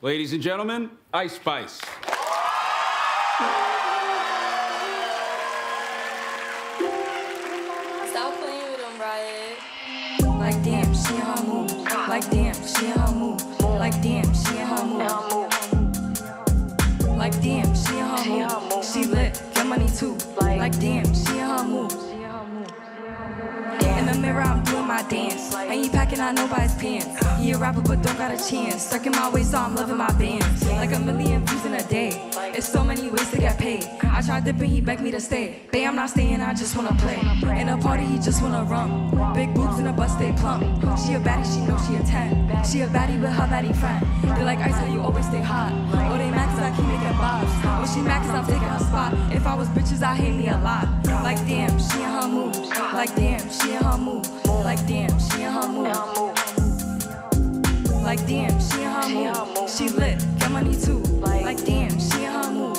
Ladies and gentlemen, Ice Spice. Stop playing with them, Riot. Like damn, she in her mood. Like damn, she in her mood. Like damn, she in her mood. Like damn, she in her mood. She lit, get money too. Like damn, she in her mood. In the mirror, I'm doing my dance. Ain't he packing out nobody's pants. He a rapper, but don't got a chance. Stuck in my waist, so I'm loving my bands. Like a million views in a day. It's so many ways to get paid. I tried dipping, he begged me to stay. Babe, I'm not staying, I just wanna play. In a party, he just wanna rum. Big boobs in a bus, stay plump. She a baddie, she know she a 10. She a baddie with her baddie friend. They like ice, how you always stay hot. Oh, they mad cause I keep making bobs. Oh, she mad cause I'm taking her spot. If I was bitches, I hate me a lot. Like damn, she in her mood. Like damn, she in her mood. Like damn, she in her mood. Like damn, she in her mood. She lit, get money too. Like damn, she in her mood.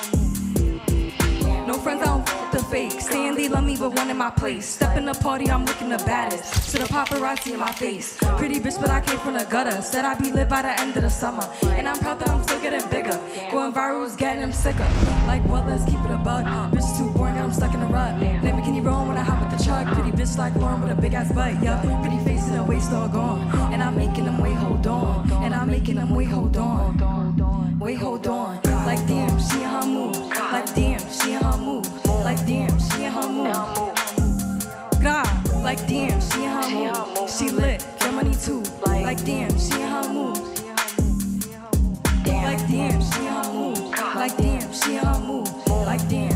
No friends, I don't f with the fake. Saying they love me, but one in my place. Step in the party, I'm looking the baddest. To the paparazzi in my face. Pretty bitch, but I came from the gutter. Said I'd be lit by the end of the summer. And I'm proud that I'm still getting bigger. Going viral is getting them sicker. Like, well, let's keep it a bug. Bitch too boring, I'm stuck in a rut. Let me, can you roll when I hop with the truck? Pretty bitch like Lauren with a big ass butt, yeah. Pretty face and a waist all gone. And I'm making them wait, hold on. And I'm making them wait, hold on. Wait, hold on. Like damn, she in her mood. Like damn, she in her mood. Like damn, she in her mood. God, like damn, she in her mood. She lit, get money too. Like damn, she in her mood. Like damn, she in her mood. Like damn, she in her mood. Like damn.